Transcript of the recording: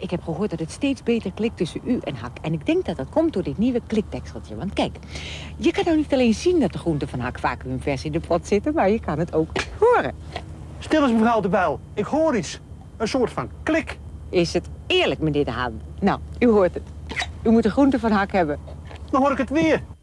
ik heb gehoord dat het steeds beter klikt tussen u en Hak. En ik denk dat dat komt door dit nieuwe klikdekseltje. Want kijk, je kan nou niet alleen zien dat de groenten van Hak vacuümvers in de pot zitten, maar je kan het ook horen. Stil eens, mevrouw de Bijl. Ik hoor iets. Een soort van klik. Is het eerlijk, meneer De Haan? Nou, u hoort het. U moet de groenten van Hak hebben. Dan hoor ik het weer.